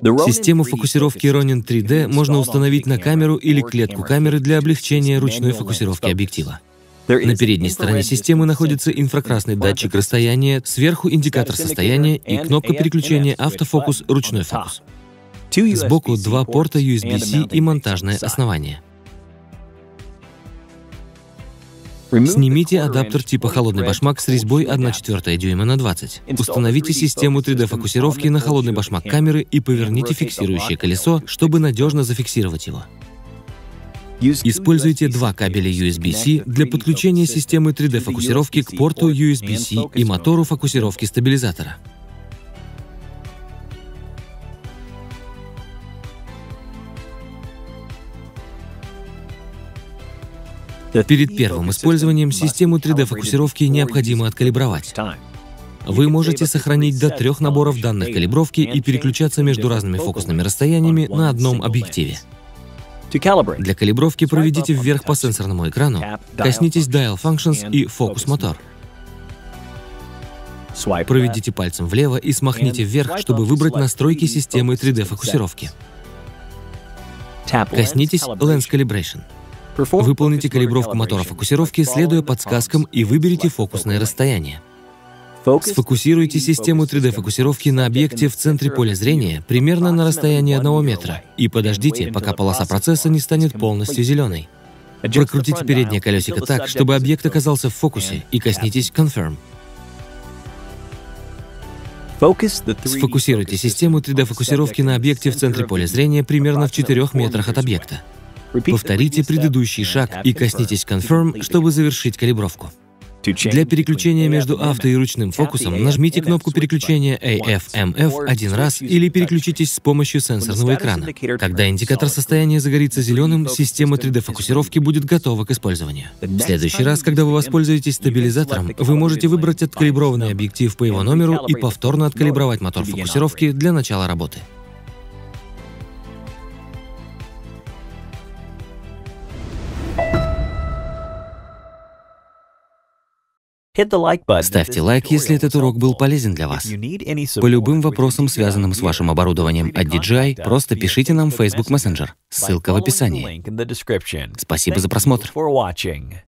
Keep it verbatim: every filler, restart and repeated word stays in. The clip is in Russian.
Систему фокусировки Ronin три дэ можно установить на камеру или клетку камеры для облегчения ручной фокусировки объектива. На передней стороне системы находится инфракрасный датчик расстояния, сверху индикатор состояния и кнопка переключения автофокус, ручной фокус. Сбоку два порта ю эс би-C и монтажное основание. Снимите адаптер типа холодный башмак с резьбой одна четвертая дюйма на двадцать. Установите систему три дэ фокусировки на холодный башмак камеры и поверните фиксирующее колесо, чтобы надежно зафиксировать его. Используйте два кабеля ю эс би-C для подключения системы три дэ фокусировки к порту ю эс би-C и мотору фокусировки стабилизатора. Перед первым использованием систему три дэ фокусировки необходимо откалибровать. Вы можете сохранить до трех наборов данных калибровки и переключаться между разными фокусными расстояниями на одном объективе. Для калибровки проведите вверх по сенсорному экрану, коснитесь Dial Functions и Focus Motor. Проведите пальцем влево и смахните вверх, чтобы выбрать настройки системы три дэ фокусировки. Коснитесь Lens Calibration. Выполните калибровку мотора фокусировки, следуя подсказкам, и выберите фокусное расстояние. Сфокусируйте систему три дэ фокусировки на объекте в центре поля зрения примерно на расстоянии одного метра и подождите, пока полоса процесса не станет полностью зеленой. Прокрутите переднее колесико так, чтобы объект оказался в фокусе, и коснитесь Confirm. Сфокусируйте систему три дэ фокусировки на объекте в центре поля зрения примерно в четырёх метрах от объекта. Повторите предыдущий шаг и коснитесь Confirm, чтобы завершить калибровку. Для переключения между авто и ручным фокусом нажмите кнопку переключения эй эф эм эф один раз или переключитесь с помощью сенсорного экрана. Когда индикатор состояния загорится зеленым, система три дэ фокусировки будет готова к использованию. В следующий раз, когда вы воспользуетесь стабилизатором, вы можете выбрать откалиброванный объектив по его номеру и повторно откалибровать мотор фокусировки для начала работы. Ставьте лайк, если этот урок был полезен для вас. По любым вопросам, связанным с вашим оборудованием от ди джей ай, просто пишите нам в Facebook Messenger. Ссылка в описании. Спасибо за просмотр.